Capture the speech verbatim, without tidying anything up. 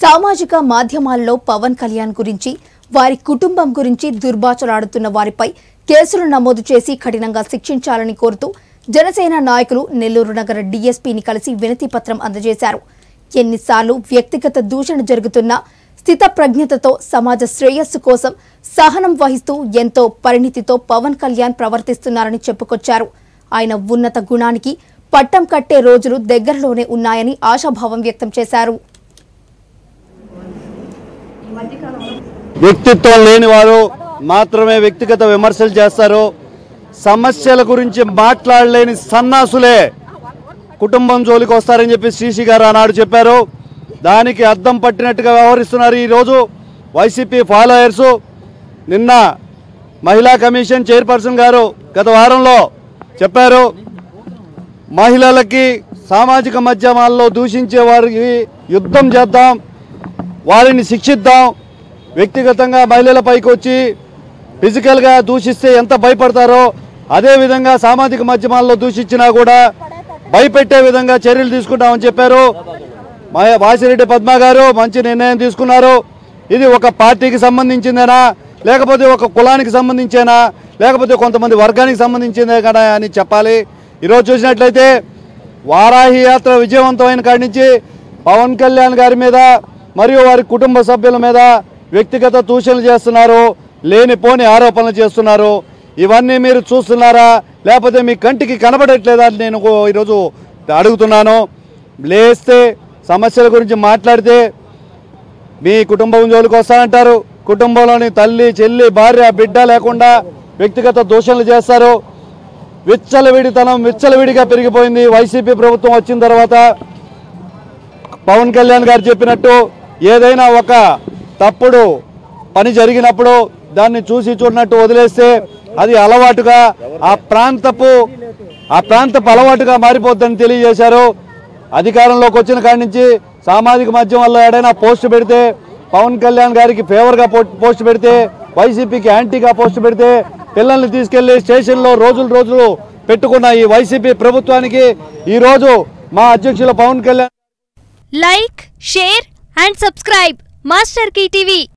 సామాజిక మాధ్యమాల్లో పవన్ కళ్యాణ్ గురించి వారి కుటుంబం గురించి దుర్భాషలాడుతున్న వారిపై కేసులు నమోదు చేసి కఠినంగా శిక్షించాలని కోరుతూ జనసేన నాయకులు నెల్లూరు నగర డీఎస్పీని కలిసి వినతి పత్రం అందజేశారు. ఎన్నిసార్లు వ్యక్తిగత దూషణ జరుగుతున్నా స్థితప్రజ్ఞతతో సమాజ శ్రేయస్సు కోసం సహనం వహిస్తూ ఎంతో పరిణితితో పవన్ కళ్యాణ్ ప్రవర్తిస్తున్నారని చెప్పుకొచ్చారు. ఆయన ఉన్నత గుణానికి పట్టం కట్టే రోజులు దగ్గరలోనే ఉన్నాయని ఆశాభావం వ్యక్తం చేశారు. వ్యక్తిత్వం లేని వారు మాత్రమే వ్యక్తిగత విమర్శలు చేస్తారు. సమస్యల గురించి మాట్లాడలేని సన్నాసులే కుటుంబం జోలికి వస్తారని చెప్పి శ్రీశ్రీ గారు ఆనాడు చెప్పారు. దానికి అద్దం పట్టినట్టుగా వ్యవహరిస్తున్నారు ఈరోజు వైసీపీ ఫాలోయర్సు. నిన్న మహిళా కమిషన్ చైర్పర్సన్ గారు గత వారంలో చెప్పారు, మహిళలకి సామాజిక మాధ్యమాల్లో దూషించే వారికి యుద్ధం చేద్దాం, వారిని శిక్షిద్దాం. వ్యక్తిగతంగా మహిళల పైకి వచ్చి ఫిజికల్గా దూషిస్తే ఎంత భయపడతారో అదేవిధంగా సామాజిక మాధ్యమాల్లో దూషించినా కూడా భయపెట్టే విధంగా చర్యలు తీసుకుంటామని చెప్పారు. వాసిరెడ్డి పద్మ గారు మంచి నిర్ణయం తీసుకున్నారు. ఇది ఒక పార్టీకి సంబంధించిందేనా, లేకపోతే ఒక కులానికి సంబంధించేనా, లేకపోతే కొంతమంది వర్గానికి సంబంధించిందే కదా అని చెప్పాలి. ఈరోజు చూసినట్లయితే వారాహి యాత్ర విజయవంతమైన కాడి నుంచి పవన్ కళ్యాణ్ గారి మీద మరియు వారి కుటుంబ సభ్యుల మీద వ్యక్తిగత దూషణలు చేస్తున్నారు, లేనిపోని ఆరోపణలు చేస్తున్నారు. ఇవన్నీ మీరు చూస్తున్నారా, లేకపోతే మీ కంటికి కనబడట్లేదా అని నేను ఈరోజు అడుగుతున్నాను. లేస్తే సమస్యల గురించి మాట్లాడితే మీ కుటుంబం జోలికి వస్తానంటారు. కుటుంబంలోని తల్లి చెల్లి భార్య బిడ్డ లేకుండా వ్యక్తిగత దూషణలు చేస్తారు. విచ్చలవిడితనం విచ్చలవిడిగా పెరిగిపోయింది వైసీపీ ప్రభుత్వం వచ్చిన తర్వాత. పవన్ కళ్యాణ్ గారు చెప్పినట్టు ఏదైనా ఒక తప్పుడు పని జరిగినప్పుడు దాన్ని చూసి చూడనట్టు వదిలేస్తే అది అలవాటుగా ఆ ప్రాంతపు ఆ ప్రాంతపు అలవాటుగా మారిపోద్దని తెలియజేశారు. అధికారంలోకి వచ్చిన కాడి నుంచి సామాజిక మాధ్యమాల్లో ఏదైనా పోస్ట్ పెడితే, పవన్ కళ్యాణ్ గారికి ఫేవర్గా పోస్ట్ పెడితే, వైసీపీకి యాంటీగా పోస్ట్ పెడితే పిల్లల్ని తీసుకెళ్లి స్టేషన్లో రోజులు రోజులు పెట్టుకున్న ఈ వైసీపీ ప్రభుత్వానికి ఈరోజు మా అధ్యక్షులు Pawan Kalyan like, share and subscribe master key TV.